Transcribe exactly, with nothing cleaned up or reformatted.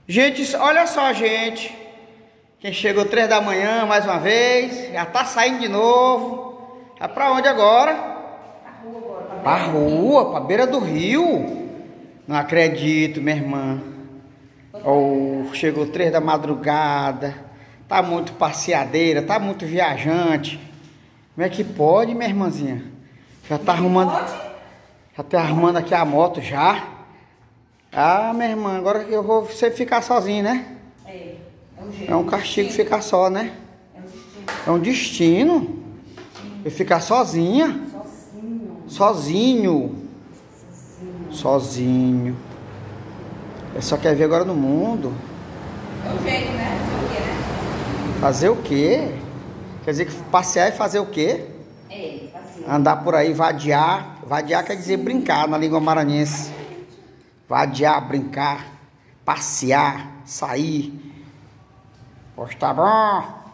Gente, olha só, gente. Quem chegou três da manhã, mais uma vez. Já tá saindo de novo. Vai pra onde agora? Pra rua agora. Pra rua, pra beira do rio. Não acredito, minha irmã. Oh, chegou três da madrugada. Tá muito passeadeira, tá muito viajante. Como é que pode, minha irmãzinha? Já tá arrumando. Já tá arrumando aqui a moto já. Ah, minha irmã, agora eu vou você ficar sozinho, né? É. É um, jeito, é um castigo destino. Ficar só, né? É um destino. É um destino. Eu ficar sozinha. Sozinho. Sozinho. Sozinho. Sozinho. Eu só quero ver agora no mundo. É um jeito, né? Fazer o quê? Quer dizer que passear e fazer o quê? É, passear. Andar por aí, vadiar. Vadiar quer dizer brincar na língua maranhense. Vadiar, brincar, passear, sair. Pois tá bom.